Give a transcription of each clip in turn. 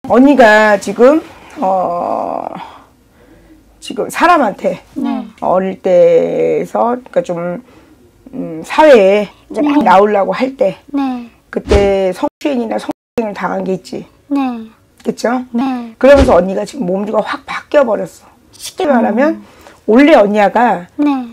언니가 지금 지금 사람한테 어릴 때에서 그러니까 좀 사회에 이제 막 나오려고 할 때 그때 성추행이나 성추행을 당한 게 있지. 그쵸? 그러면서 언니가 지금 몸주가 확 바뀌어 버렸어. 쉽게 말하면 원래 언니가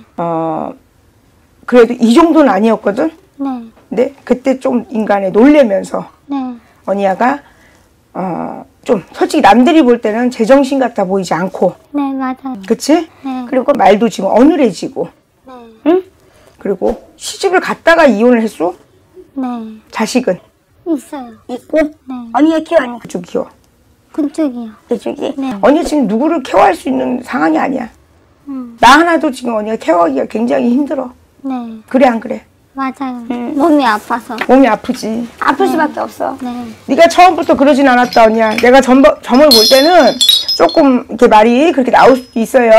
그래도 이 정도는 아니었거든. 근데 그때 좀 인간에 놀래면서 언니가 좀 솔직히 남들이 볼 때는 제정신 같아 보이지 않고. 맞아요. 그치? 그리고 말도 지금 어눌해지고. 응? 그리고 시집을 갔다가 이혼을 했어? 자식은? 있어요. 있고? 언니가 키워하는 그쪽 키워. 그쪽이요. 그쪽이? 언니 지금 누구를 케어할 수 있는 상황이 아니야. 나 하나도 지금 언니가 케어하기가 굉장히 힘들어. 그래 안 그래? 맞아요. 몸이 아파서. 몸이 아프지. 아플 수밖에 없어. 네가 처음부터 그러진 않았다 언니야. 내가 점을 볼 때는 조금 이렇게 말이 그렇게 나올 수도 있어요.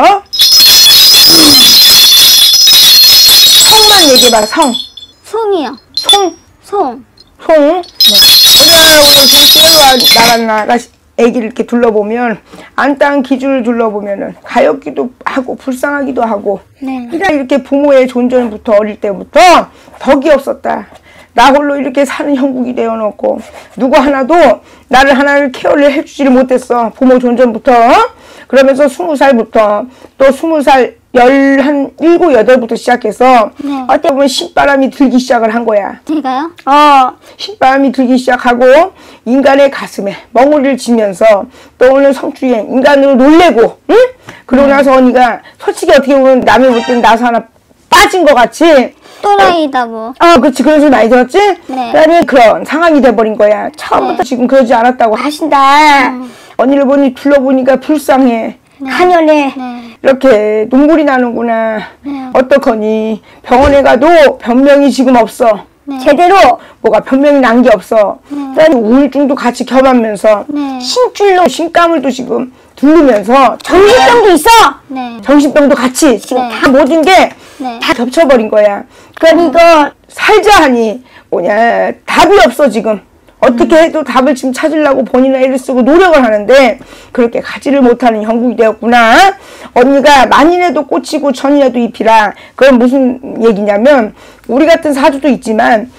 성만 얘기해봐. 성. 송이요. 송. 송. 송. 언니가 오늘 좀 나갔나 애기를 이렇게 둘러보면 안땅 기준을 둘러보면은 가엾기도 하고 불쌍하기도 하고 그러니까 이렇게 부모의 존재부터 어릴 때부터 덕이 없었다. 나 홀로 이렇게 사는 형국이 되어놓고 누구 하나도 나를 하나를 케어를 해주지를 못했어. 부모 존재부터. 그러면서 20살부터 또 20살 17, 8부터 시작해서 어떻게 보면 신바람이 들기 시작을 한 거야. 제가요? 신바람이 들기 시작하고 인간의 가슴에 멍울을 지면서 또 오늘 성추행 인간으로 놀래고 응? 그러고 나서 언니가 솔직히 어떻게 보면 남이 볼 때는 나서 하나 빠진 것 같이 또라이다 뭐. 그렇지. 그런 소리 많이 들었지? 그러니 그런 상황이 돼버린 거야. 처음부터 지금 그러지 않았다고 하신다. 언니를 둘러보니까 불쌍해. 한연해. 이렇게 눈물이 나는구나. 어떡하니. 병원에 가도 변명이 지금 없어. 제대로 뭐가 변명이 난 게 없어. 그러니 우울증도 같이 겸하면서 신줄로 신가물도 지금 두르면서 정신병도 있어. 정신병도 같이 지금 다 모든 게 다 겹쳐버린 거야. 그러니까 살자 하니 뭐냐 답이 없어 지금. 어떻게 해도 답을 지금 찾으려고 본인은 애를 쓰고 노력을 하는데 그렇게 가지를 못하는 형국이 되었구나. 언니가 만인에도 꽂히고 천인에도 잎이라. 그건 무슨 얘기냐면 우리 같은 사주도 있지만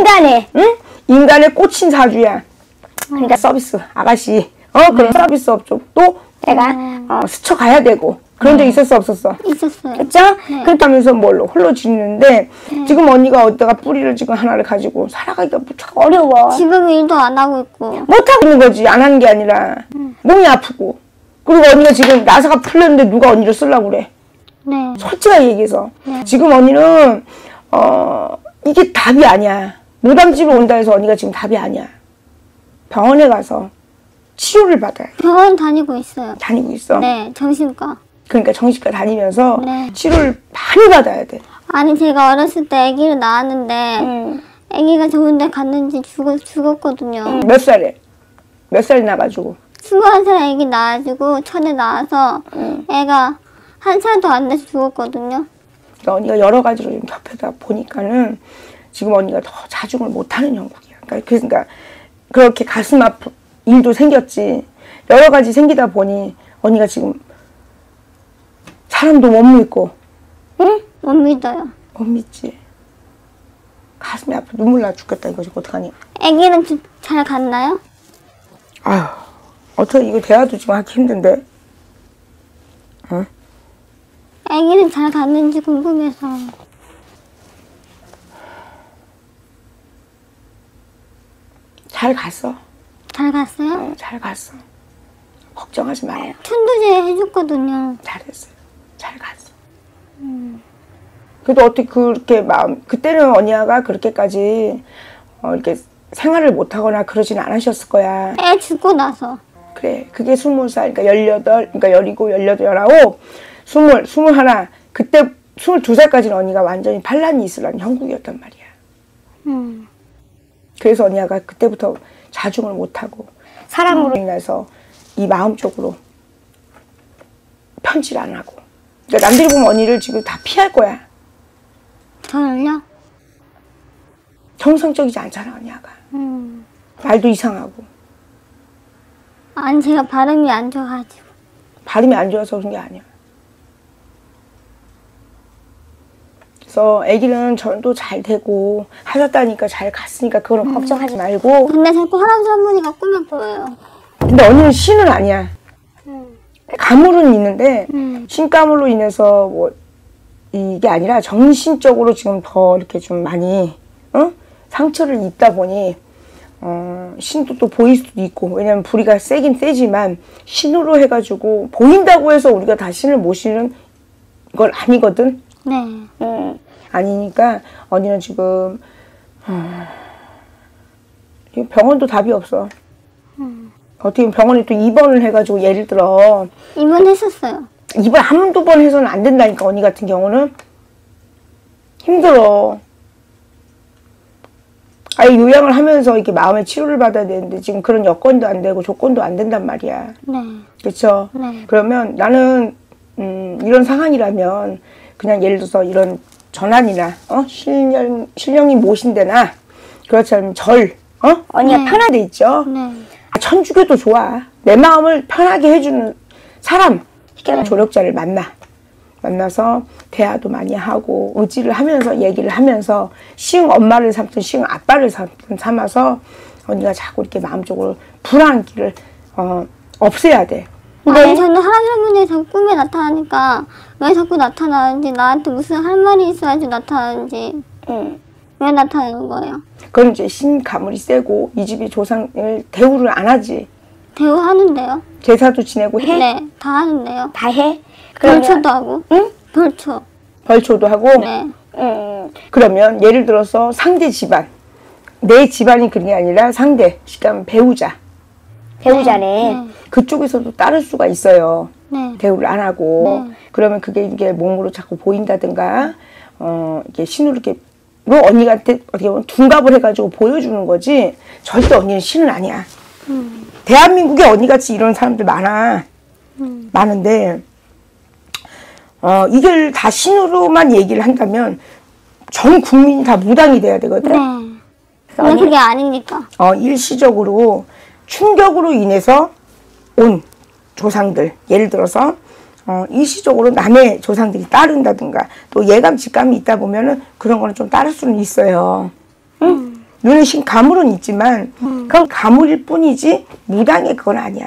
인간에 꽂힌 사주야. 그러니까 서비스 아가씨 그런 서비스 업종도 내가 스쳐가야 되고 그런 적 있었어 없었어? 있었어요. 그쵸? 그렇게 하면서 뭘로 홀로 지내는데 지금 언니가 어디다가 뿌리를 지금 하나를 가지고 살아가기가 무척 어려워. 지금 일도 안 하고 있고. 못하고 있는 거지. 안 하는 게 아니라 몸이 아프고 그리고 언니가 지금 나사가 풀렸는데 누가 언니를 쓰려고 그래. 솔직하게 얘기해서 지금 언니는 이게 답이 아니야. 무당집을 온다 해서 언니가 지금 답이 아니야. 병원에 가서 치료를 받아야 돼. 병원 다니고 있어요. 다니고 있어? 정신과. 그러니까 정신과 다니면서 치료를 많이 받아야 돼. 아니 제가 어렸을 때 아기를 낳았는데 아기가 좋은데 갔는지 죽었거든요. 몇 살에? 몇 살에 나가지고? 21살 아기 낳아주고 천에 나와서 애가 1살도 안 돼서 죽었거든요. 그러니까 언니가 여러 가지로 좀 겹쳐다 보니까는 지금 언니가 더 자중을 못하는 형국이야. 그러니까 그렇게 가슴 아픈 일도 생겼지. 여러 가지 생기다 보니 언니가 지금 사람도 못 믿고 못 믿어요. 못 믿지. 가슴이 아파 눈물 나 죽겠다 이거지. 어떡하니. 아기는 잘 갔나요? 아휴 어떻게 이거 대화도 지금 하기 힘든데. 응? 아기는 잘 갔는지 궁금해서. 잘 갔어. 잘 갔어요? 잘 갔어. 걱정하지 마요. 천도제 해줬거든요. 잘했어요. 잘 갔어. 그래도 어떻게 그렇게 그때는 언니가 그렇게까지 이렇게 생활을 못하거나 그러진 않으셨을 거야. 애 죽고 나서. 그래. 그게 20살, 그러니까 18, 그러니까 17, 18, 19, 20, 21. 그때 22살까지는 언니가 완전히 반란이 있으라는 형국이었단 말이야. 그래서 언니가 그때부터 자중을 못하고 사람으로 인해서 이 마음적으로 편지를 안 하고. 그러니까 남들이 보면 언니를 지금 다 피할 거야. 저를요? 정상적이지 않잖아 언니가. 말도 이상하고. 아니 제가 발음이 안 좋아가지고. 발음이 안 좋아서 그런 게 아니야. 그래서 아기는 전도 잘 되고 하셨다니까 잘 갔으니까 그거는 걱정하지 말고. 근데 자꾸 할아버지 할머니가 꿈에 보여요. 근데 언니는 신은 아니야. 가물은 있는데 신가물로 인해서 뭐 이게 아니라 정신적으로 지금 더 이렇게 좀 많이 상처를 입다 보니 신도 또 보일 수도 있고, 왜냐면 불이가 세긴 세지만 신으로 해가지고 보인다고 해서 우리가 다 신을 모시는 건 아니거든. 네. 아니니까 언니는 지금 병원도 답이 없어. 어떻게 병원에 또 입원을 해가지고 예를 들어 입원했었어요. 입원 한두 번 해서는 안 된다니까. 언니 같은 경우는 힘들어. 아예 요양을 하면서 이렇게 마음의 치료를 받아야 되는데 지금 그런 여건도 안 되고 조건도 안 된단 말이야. 네. 그렇죠? 네. 그러면 나는 이런 상황이라면 그냥 예를 들어서 이런 전환이나 신령이 모신 데나 그렇지 않으면 언니가 네. 편한 데 있죠? 네. 천주교도 좋아. 내 마음을 편하게 해주는 사람, 희귀한 조력자를 만나서 대화도 많이 하고 의지를 하면서 얘기를 하면서 시흥 엄마를 삼든 시흥 아빠를 삼아서 언니가 자꾸 이렇게 마음적으로 불안기를 없애야 돼. 아니 저는 할아버지 할머니 자꾸 꿈에 나타나니까 왜 자꾸 나타나는지, 나한테 무슨 할 말이 있어야지 나타나는지 왜 나타나는 거예요? 그건 이제 신 가물이 세고 이 집이 조상을 대우를 안 하지. 대우하는데요? 제사도 지내고 해? 네, 다 하는데요. 다 해? 벌초도 하고. 응? 벌초. 벌초도 하고. 네. 그러면 예를 들어서 상대 집안, 내 집안이 그런 게 아니라 상대, 그러니까 배우자네. 네. 그쪽에서도 따를 수가 있어요. 네. 대우를 안 하고. 네. 그러면 그게 이게 몸으로 자꾸 보인다든가, 이게 신으로 이렇게, 언니한테 어떻게 보면 둔갑을 해가지고 보여주는 거지, 절대 언니는 신은 아니야. 대한민국에 언니같이 이런 사람들 많아. 많은데, 이걸 다 신으로만 얘기를 한다면, 전 국민이 다 무당이 돼야 되거든. 네. 근데 그게 아니니까. 일시적으로 충격으로 인해서 온 조상들, 예를 들어서 일시적으로 남의 조상들이 따른다든가 또 예감 직감이 있다 보면은 그런 거는 좀 따를 수는 있어요. 눈에 신 가물은 있지만 그건 가물일 뿐이지 무당의 그건 아니야.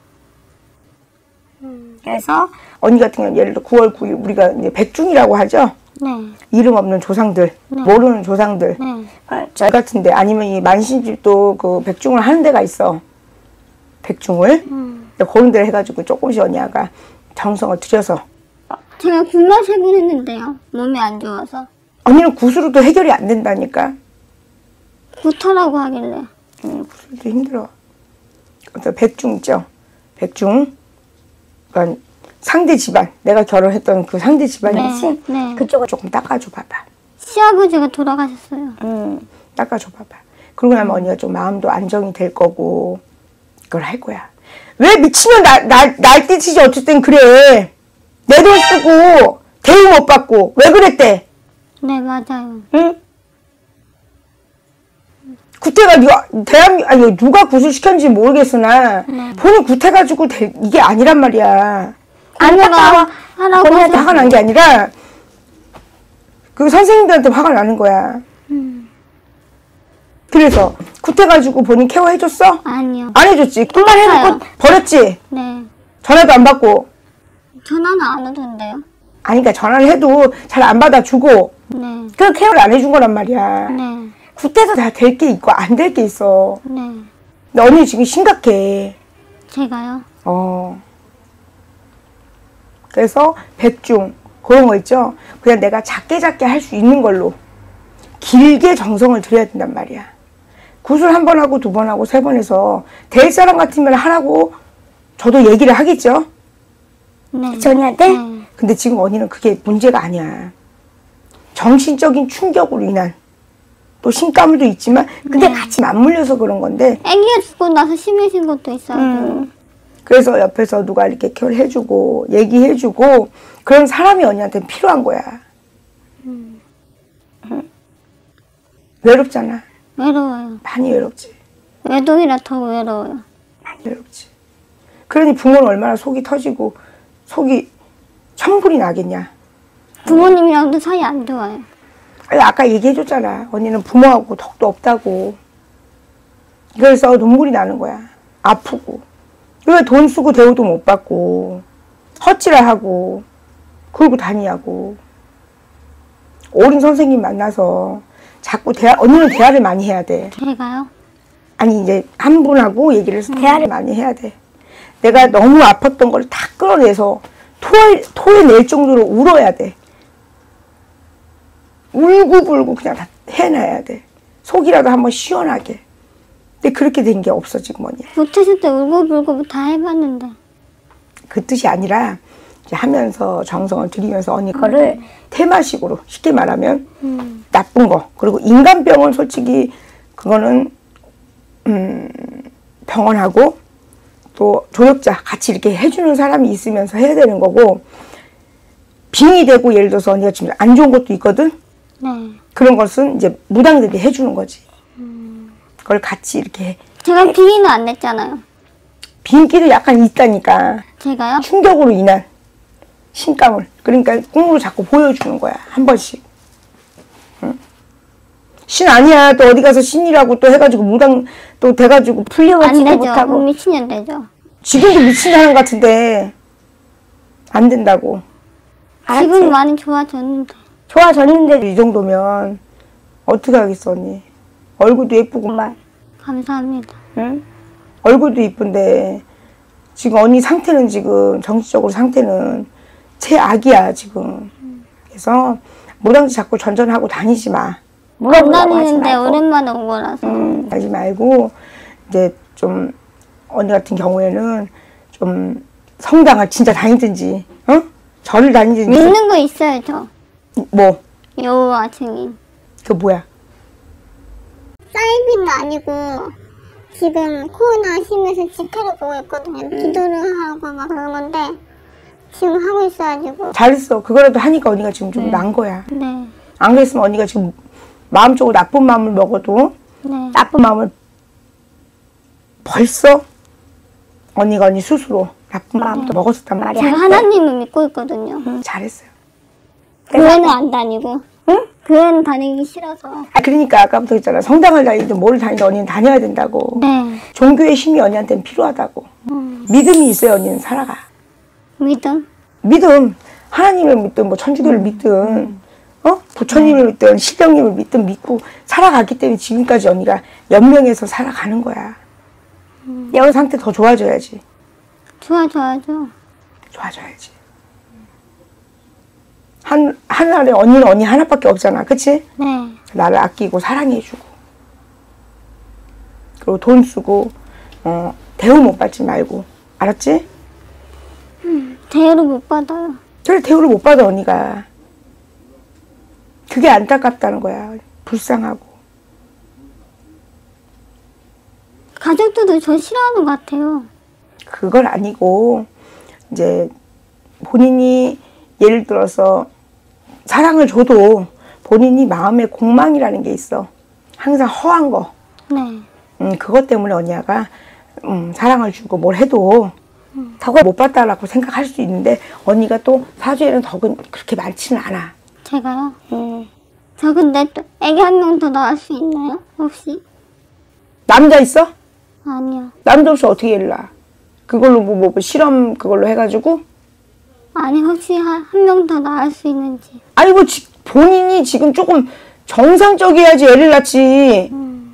그래서 언니 같은 경우는 예를 들어 9월 9일 우리가 이제 백중이라고 하죠. 네. 이름 없는 조상들, 모르는 조상들. 네. 저 같은데 아니면 이 만신집도 그 백중을 하는 데가 있어. 백중을. 그런 데를 해가지고 조금씩 언니가 정성을 들여서. 제가 굶어 세번 했는데요. 몸이 안 좋아서. 언니는 구수로도 해결이 안 된다니까. 구토라고 하길래. 구수로도 힘들어. 백중 있죠. 백중. 그러니까 상대 집안, 내가 결혼했던 그 상대 집안이지? 네. 그쪽을 조금 닦아줘 봐봐. 시아버지가 돌아가셨어요. 닦아줘 봐봐. 그러고 나면 언니가 좀 마음도 안정이 될 거고 그걸 할 거야. 왜 미치면 날뛰지 어쨌든 그래. 내 돈 쓰고 대우 못 받고 왜 그랬대? 네, 맞아요. 응? 구태가 누가 구슬시켰는지 모르겠으나 본인 구태가지고 이게 아니란 말이야. 아내가 하라고 본인한테 화가 난 게 아니라 그 선생님들한테 화가 나는 거야. 그래서 구태가지고 본인 케어해줬어? 아니요. 안 해줬지. 그만 해놓고 버렸지? 네. 전화도 안 받고. 전화는 안 오던데요? 아니 그러니까 전화를 해도 잘 안 받아주고 네. 그 케어를 안 해준 거란 말이야. 네. 구태에서 다 될 게 있고 안 될 게 있어. 네. 근데 언니 지금 심각해. 제가요? 그래서 백중 그런 거 있죠. 그냥 내가 작게 할 수 있는 걸로 길게 정성을 들여야 된단 말이야. 구슬 한 번 하고 두 번 하고 세 번 해서 될 사람 같으면 하라고 저도 얘기를 하겠죠. 네. 언니한테? 네. 근데 지금 언니는 그게 문제가 아니야. 정신적인 충격으로 인한 또 신가물도 있지만 근데 같이 맞물려서 그런 건데 아기가 죽고 나서 심해진 것도 있어요. 그래서 옆에서 누가 이렇게 케어를 해주고 얘기해주고 그런 사람이 언니한테 필요한 거야. 외롭잖아. 외로워요. 많이 외롭지. 외동이라 더 외로워요. 많이 외롭지. 그러니 부모는 얼마나 속이 터지고 속이 천불이 나겠냐. 부모님이랑도 사이 안 좋아요. 아니, 아까 얘기해줬잖아. 언니는 부모하고 덕도 없다고. 그래서 눈물이 나는 거야. 아프고. 왜 돈 쓰고 대우도 못 받고 헛질하고 그러고 다니냐고. 어린 선생님 만나서 자꾸 언니는 대화를 많이 해야 돼. 제가요? 아니 이제 한 분하고 얘기를 해서 대화를 많이 해야 돼. 내가 너무 아팠던 걸 다 끌어내서 토해낼 정도로 울어야 돼. 울고불고 그냥 다 해놔야 돼. 속이라도 한번 시원하게. 근데 그렇게 된 게 없어 지금 언니. 못했을 때 울고불고 다 해봤는데. 그 뜻이 아니라 이제 하면서 정성을 들이면서 언니 거를 테마식으로 쉽게 말하면 나쁜 거. 그리고 인간병은 솔직히 그거는 병원하고 또 조력자 같이 이렇게 해주는 사람이 있으면서 해야 되는 거고, 빙의 되고 예를 들어서 언니가 지금 안 좋은 것도 있거든. 네. 그런 것은 이제 무당들이 해주는 거지. 그걸 같이 이렇게 해. 제가 빙의는 안 냈잖아요. 빙기도 약간 있다니까. 제가요? 충격으로 인한 신감을. 그러니까 꿈으로 자꾸 보여주는 거야. 한 번씩. 응? 신 아니야. 또 어디 가서 신이라고 또 해가지고 무당 또 돼가지고 풀려가지도 안 못하고. 되죠. 미친년 되죠. 지금도 미친 사람 같은데 안 된다고. 지금 많이 좋아졌는데. 좋아졌는데 이 정도면 어떻게 하겠어 언니. 얼굴도 예쁘구만. 감사합니다. 응? 얼굴도 이쁜데 지금 언니 상태는 지금 정신적으로 상태는 최악이야 지금. 그래서 무당지 자꾸 전전하고 다니지 마. 안 다니는데 오랜만에 온 거라서. 하지 말고 이제 좀 언니 같은 경우에는 좀 성당을 진짜 다니든지, 어? 절을 다니든지. 믿는 거 있어요 저. 뭐? 여호와 증인. 그 뭐야? 사이비는 아니고 지금 코로나 심해서 집회를 보고 있거든요. 기도를 하고 막 그런 건데 지금 하고 있어가지고. 잘했어. 그거라도 하니까 언니가 지금 좀 난 거야. 네. 안 그랬으면 언니가 지금 마음적으로 나쁜 마음을 먹어도 네. 나쁜 마음을 벌써 언니가 언니 스스로 나쁜 마음도 먹었었단 말이야. 제가 하나님을 믿고 있거든요. 잘했어요. 교회는 안 다니고. 응? 교회는 다니기 싫어서. 아, 그러니까 아까부터 했잖아. 성당을 다니든 뭐를 다니든 언니는 다녀야 된다고. 네. 종교의 힘이 언니한테는 필요하다고. 믿음이 있어야 언니는 살아가. 믿음? 믿음. 하나님을 믿든 뭐 천주교를 믿든 부처님을 믿든 신령님을 믿든 믿고 살아갔기 때문에 지금까지 언니가 연명해서 살아가는 거야. 내 상태 더 좋아져야지. 좋아져야죠. 좋아져야지. 하늘에 언니는 언니 하나밖에 없잖아. 그치? 네. 나를 아끼고 사랑해주고 그리고 돈 쓰고 대우 못 받지 말고. 알았지? 대우를 못 받아요. 그래, 대우를 못 받아 언니가. 그게 안타깝다는 거야. 불쌍하고. 가족들도 저 싫어하는 것 같아요. 그건 아니고 이제 본인이 예를 들어서 사랑을 줘도 본인이 마음에 공망이라는 게 있어. 항상 허한 거. 네. 그것 때문에 언니가 사랑을 주고 뭘 해도 덕을 못 받다라고 생각할 수 있는데 언니가 또 사주에는 덕은 그렇게 많지는 않아. 제가요? 저 근데 또 애기 한 명 더 낳을 수 있나요? 혹시? 남자 있어? 아니요. 남자 없이 어떻게 애를 낳아? 그걸로 뭐 실험 그걸로 해가지고? 아니 혹시 한 명 더 낳을 수 있는지. 아니 뭐 본인이 지금 조금 정상적이어야지 애를 낳지.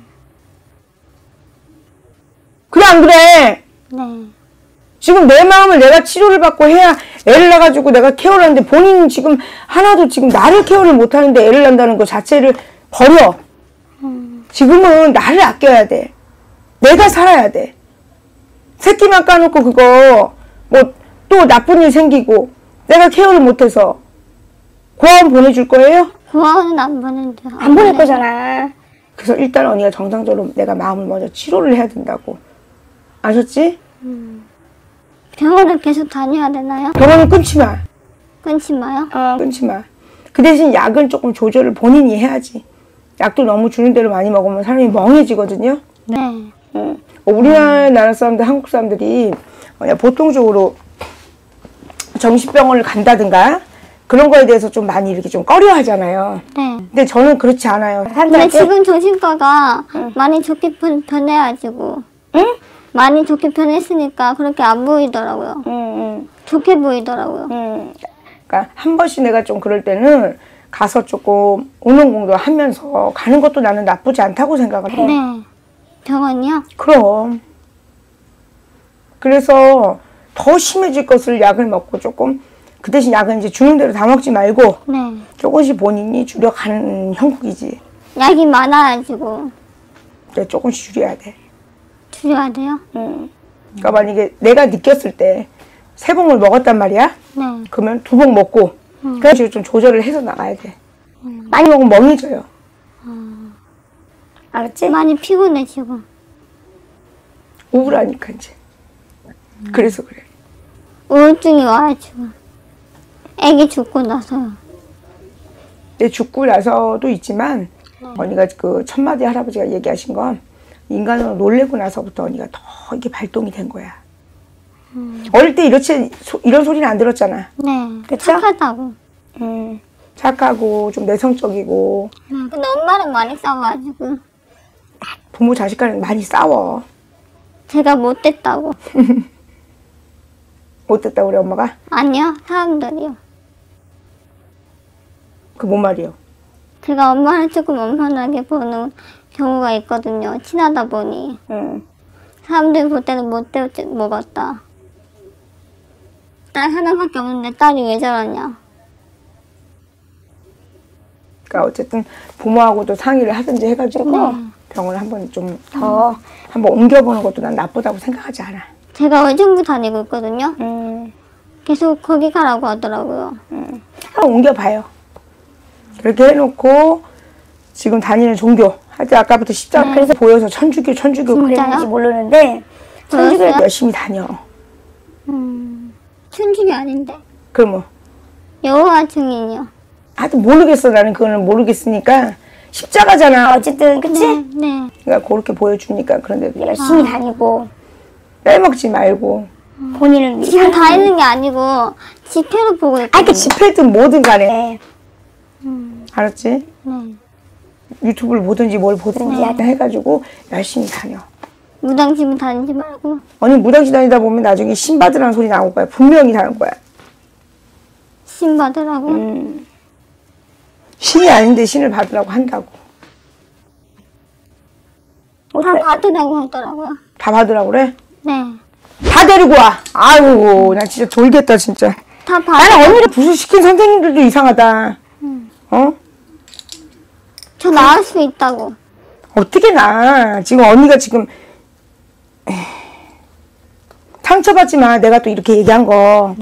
그래 안 그래? 네. 지금 내 마음을 내가 치료를 받고 해야 애를 낳아가지고 내가 케어를 하는데 본인은 지금 하나도 지금 나를 케어를 못하는데 애를 낳는다는 거 자체를 버려. 지금은 나를 아껴야 돼. 내가 살아야 돼. 새끼만 까놓고 그거 뭐 또 나쁜 일 생기고 내가 케어를 못해서 고아원 보내줄 거예요? 고아원은 안 보내죠. 안 보낼 거잖아. 그래서 일단 언니가 정상적으로 내가 마음을 먼저 치료를 해야 된다고. 아셨지? 병원을 계속 다녀야 되나요? 병원은 끊지 마. 끊지 마요? 끊지 마. 그 대신 약은 조금 조절을 본인이 해야지. 약도 너무 주는 대로 많이 먹으면 사람이 멍해지거든요. 네. 우리나라 사람들, 한국 사람들이 보통적으로 정신병원을 간다든가 그런 거에 대해서 좀 많이 이렇게 좀 꺼려 하잖아요. 네. 근데 저는 그렇지 않아요. 근데 지금 정신과가 많이 좋게 변해가지고. 응? 많이 좋게 변했으니까 그렇게 안 보이더라고요. 좋게 보이더라고요. 그러니까 한 번씩 내가 좀 그럴 때는 가서 조금 운동 하면서 가는 것도 나는 나쁘지 않다고 생각을 해. 네. 병원이요? 그럼. 그래서 더 심해질 것을 약을 먹고 조금 그 대신 약은 이제 주는 대로 다 먹지 말고 네. 조금씩 본인이 줄여가는 형국이지. 약이 많아가지고 근데 조금씩 줄여야 돼. 줄여야 돼요? 그러니까 만약에 내가 느꼈을 때 3봉을 먹었단 말이야? 네. 그러면 2봉 먹고 그런 식으로 좀 조절을 해서 나가야 돼. 많이 먹으면 멍해져요. 알았지? 많이 피곤해 지금. 우울하니까 이제. 그래서 그래. 우울증이 와요 지금. 애기 죽고 나서요. 내 죽고 나서도 있지만 언니가 그 천마디 할아버지가 얘기하신 건 인간으로 놀래고 나서부터 언니가 더 이게 발동이 된 거야. 어릴 때 이런 소리는 안 들었잖아. 네. 그쵸? 착하다고. 착하고 좀 내성적이고. 근데 엄마랑 많이 싸워가지고 부모 자식 간에 많이 싸워. 제가 못됐다고. 못됐다 우리 엄마가? 아니요. 사람들이요. 그 뭔 말이요? 제가 엄마를 조금 엄선하게 보는 경우가 있거든요. 친하다 보니. 사람들이 볼 때는 못되어 먹었다. 딸 하나밖에 없는데 딸이 왜 저러냐. 그러니까 어쨌든 부모하고도 상의를 하든지 해가지고 병원을 한번 좀 더 한번 옮겨보는 것도 난 나쁘다고 생각하지 않아. 제가 의정부 다니고 있거든요. 계속 거기 가라고 하더라고요. 한번 옮겨봐요. 그렇게 해놓고 지금 다니는 종교 하여튼 아까부터 십자가 그래서 보여서 천주교 그랬는지 모르는데 천주교 열심히 다녀. 천주교 아닌데. 그럼 뭐 여호와 증인이요. 하여튼 모르겠어. 나는 그거는 모르겠으니까 십자가잖아. 어쨌든 그치? 네. 그러니까 그렇게 보여주니까 그런데도 열심히 다니고 빼먹지 말고. 본인을 위해 지금 다니는 게 아니고 집회로 보고 있거든요. 아, 그 집회든 뭐든 간에. 알았지? 네. 유튜브를 보든지 뭘 보든지 해가지고 열심히 다녀. 무당집은 다니지 말고. 언니 무당시 다니다 보면 나중에 신 받으라는 소리 나올 거야. 분명히 나올 거야. 신 받으라고. 신이 아닌데 신을 받으라고 한다고. 다 받으라고 하더라고요. 다 받으라고 그래? 네. 다 데리고 와. 아이고, 나 진짜 졸겠다, 진짜. 다 나는 받으라고. 언니를 부수시킨 선생님들도 이상하다. 어? 저 나을 수 있다고. 어떻게 나. 지금 언니가 지금 상처받지 마. 내가 또 이렇게 얘기한 거.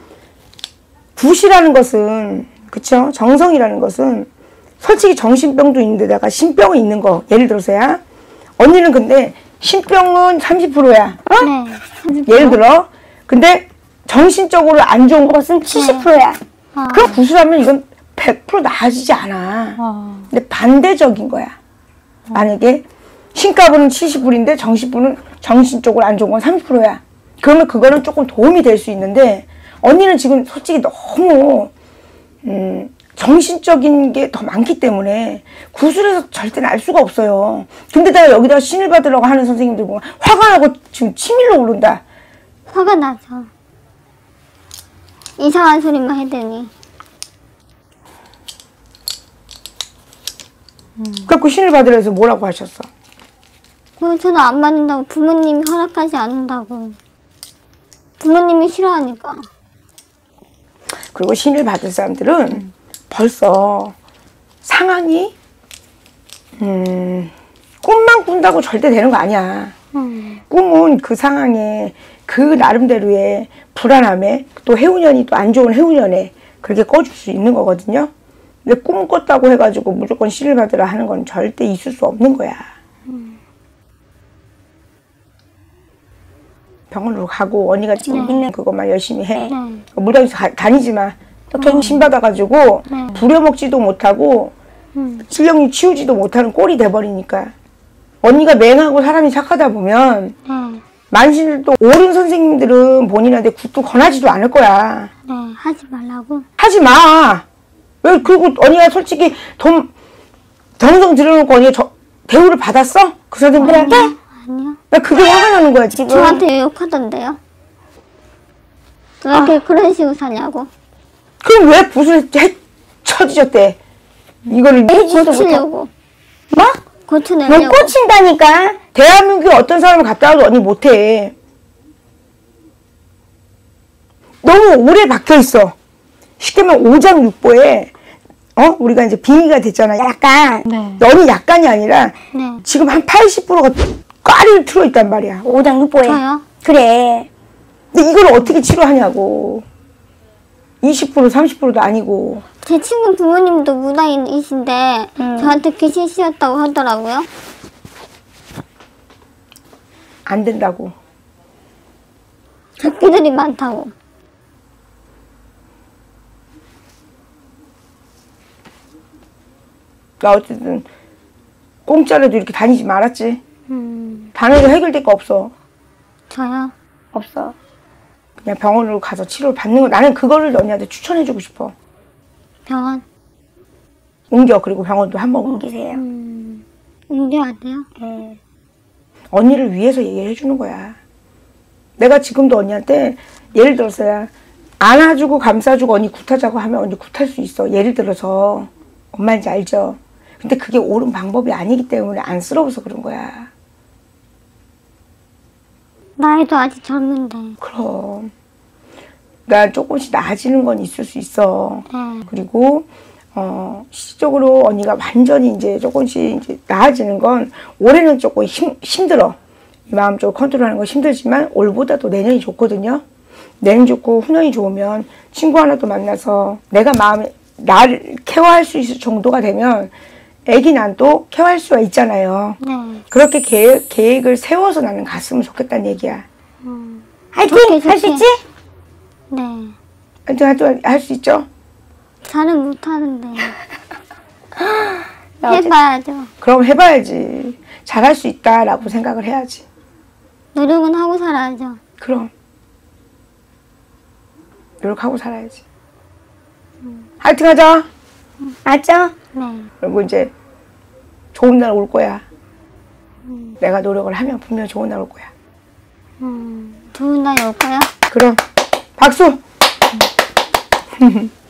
굿이라는 것은 그쵸? 정성이라는 것은 솔직히 정신병도 있는데다가 신병이 있는 거. 예를 들어서야. 언니는 근데 신병은 30%야. 어? 네. 예를 들어. 근데 정신적으로 안 좋은 것은 70%야. 그럼 구술하면 이건 100% 나아지지 않아. 근데 반대적인 거야. 만약에 신가부는 70불인데 정신적으로 안 좋은 건 30%야. 그러면 그거는 조금 도움이 될 수 있는데 언니는 지금 솔직히 너무 정신적인 게 더 많기 때문에 구술에서 절대 날 수가 없어요. 근데 내가 여기다가 신을 받으려고 하는 선생님들 보면 화가 나고 지금 치밀러 오른다. 화가 나죠. 이상한 소리만 해대니. 그래갖고 신을 받으라 해서 뭐라고 하셨어? 저는 안 받는다고. 부모님이 허락하지 않는다고. 부모님이 싫어하니까. 그리고 신을 받을 사람들은 벌써 상황이 꿈만 꾼다고 절대 되는 거 아니야. 꿈은 그 상황에 그 나름대로의 불안함에 또 해운년이 또 안 좋은 해운년에 그렇게 꺼줄 수 있는 거거든요. 근데 꿈 꿨다고 해가지고 무조건 신을 받으라 하는 건 절대 있을 수 없는 거야. 병원으로 가고 언니가 지금 있는 그것만 열심히 해. 무당에서 다니지 마. 또 괜히 신 받아가지고 부려먹지도 못하고 실력이 치우지도 못하는 꼴이 돼버리니까 언니가 맹하고 사람이 착하다 보면 만신들도 옳은 선생님들은 본인한테 굿도 권하지도 않을 거야. 네, 하지 말라고. 하지 마. 왜 그리고 언니가 솔직히 돈 정성 들여놓고 언니가 대우를 받았어? 그 선생님들한테? 아니요. 나 그게 화가 나는 거야 지금. 저한테 욕하던데요. 왜 이렇게 그런 식으로 사냐고. 그럼 왜 붓을 쳐지셨대? 이거를 고치려고. 뭐? 고쳐내려고. 못 고친다니까. 대한민국에 어떤 사람을 갖다 와도 언니 못해. 너무 오래 박혀있어. 쉽게 말하면 오장육부에 우리가 이제 빙의가 됐잖아. 약간. 네. 너는 약간이 아니라 네. 지금 한 80%가 꽈리를 틀어있단 말이야. 오장육부에. 저요? 그래. 근데 이걸 어떻게 치료하냐고. 20% 30%도 아니고. 제 친구 부모님도 무당이신데 저한테 귀신 씌웠다고 하더라고요. 안 된다고. 적기들이 많다고. 나 어쨌든 공짜로도 이렇게 다니지 말았지. 다녀도 해결될 거 없어. 저요? 없어. 그냥 병원으로 가서 치료를 받는 거. 나는 그거를 너희한테 추천해주고 싶어. 병원? 옮겨. 그리고 병원도 한번 옮기세요. 옮겨야 돼요? 네. 언니를 위해서 얘기를 해주는 거야. 내가 지금도 언니한테 예를 들어서야 안아주고 감싸주고 언니 굿하자고 하면 언니 굿할 수 있어. 예를 들어서 엄마인지 알죠? 근데 그게 옳은 방법이 아니기 때문에 안쓰러워서 그런 거야. 나이도 아직 젊은데. 그럼. 그러니까 조금씩 나아지는 건 있을 수 있어. 그리고 시적으로 언니가 완전히 이제 조금씩 이제 나아지는 건 올해는 조금 힘들어. 이 마음 쪽을 컨트롤하는 건 힘들지만 올보다도 내년이 좋거든요. 내년 좋고 후년이 좋으면 친구 하나 또 만나서 내가 마음에 나를 케어할 수 있을 정도가 되면 애기 난도 케어할 수가 있잖아요. 네. 그렇게 계획을 세워서 나는 갔으면 좋겠다는 얘기야. 화이팅! 할 수 있지? 네. 하여튼 할 수 있죠? 잘은 못하는데. 해봐야죠. 그럼 해봐야지. 잘할 수 있다라고 생각을 해야지. 노력은 하고 살아야죠. 그럼. 노력하고 살아야지. 화이팅 하자. 맞죠? 네. 그리고 이제 좋은 날 올 거야. 내가 노력을 하면 분명 좋은 날 올 거야. 좋은 날이 올까요? 그럼 박수.